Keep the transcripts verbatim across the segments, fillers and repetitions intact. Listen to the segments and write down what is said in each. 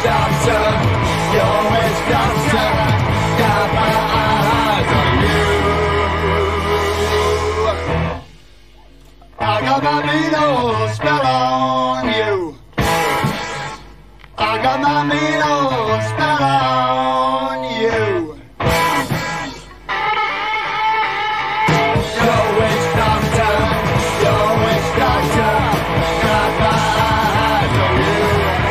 doctor, your witch doctor, got my eyes on you. I got my needle spell on you. I got my needle spell on you. Your witch doctor, your witch doctor, got my eyes on you.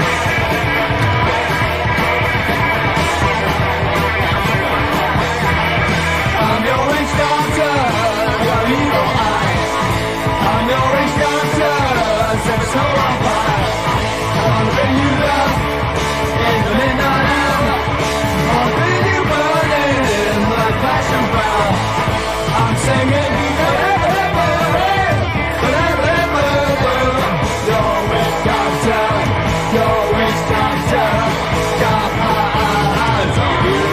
I'm your witch doctor, your evil eye. I'm your witch doctor, set the soul on fire. I wanna bring you love in the midnight hour. I wanna bring you burning in the passion flower. I'm singing your witch doctor, your witch doctor, got my eyes on you.